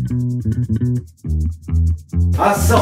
Ação!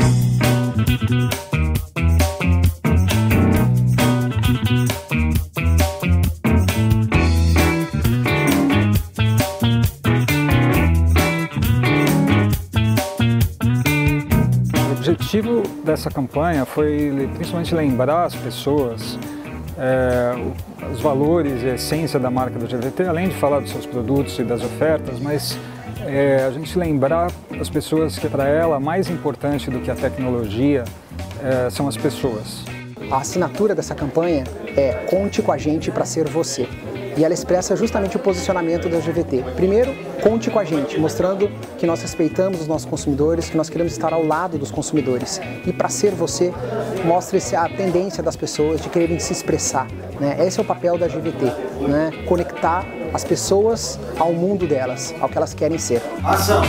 O objetivo dessa campanha foi principalmente lembrar as pessoas os valores e a essência da marca do GVT, além de falar dos seus produtos e das ofertas, mas a gente lembrar as pessoas que para ela mais importante do que a tecnologia são as pessoas. A assinatura dessa campanha é "Conte com a gente para ser você". E ela expressa justamente o posicionamento da GVT. Primeiro, conte com a gente, mostrando que nós respeitamos os nossos consumidores, que nós queremos estar ao lado dos consumidores. E para ser você, mostra a tendência das pessoas de quererem se expressar, né? Esse é o papel da GVT, né? Conectar as pessoas ao mundo delas, ao que elas querem ser. Ação!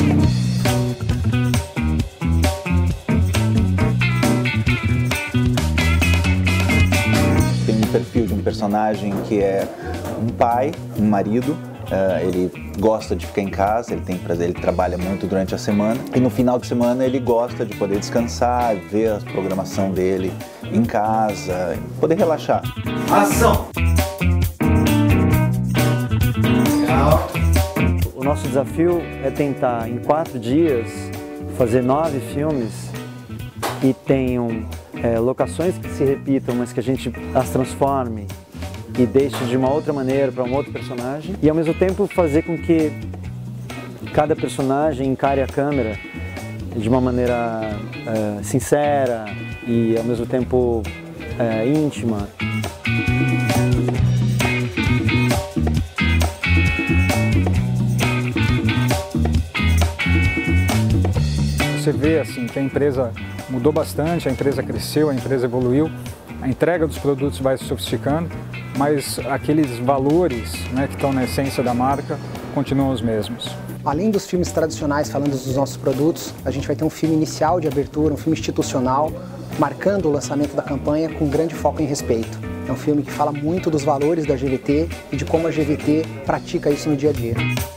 Tem um perfil de um personagem que é um pai, um marido, ele gosta de ficar em casa, ele tem prazer, ele trabalha muito durante a semana e no final de semana ele gosta de poder descansar, ver a programação dele em casa, poder relaxar. Ação! O nosso desafio é tentar em 4 dias fazer 9 filmes que tenham locações que se repitam, mas que a gente as transforme e deixe de uma outra maneira para um outro personagem e ao mesmo tempo fazer com que cada personagem encare a câmera de uma maneira sincera e ao mesmo tempo íntima. Você vê assim que a empresa mudou bastante, a empresa cresceu, a empresa evoluiu, a entrega dos produtos vai se sofisticando, mas aqueles valores, né, que estão na essência da marca continuam os mesmos. Além dos filmes tradicionais falando dos nossos produtos, a gente vai ter um filme inicial de abertura, um filme institucional, marcando o lançamento da campanha com grande foco em respeito. É um filme que fala muito dos valores da GVT e de como a GVT pratica isso no dia a dia.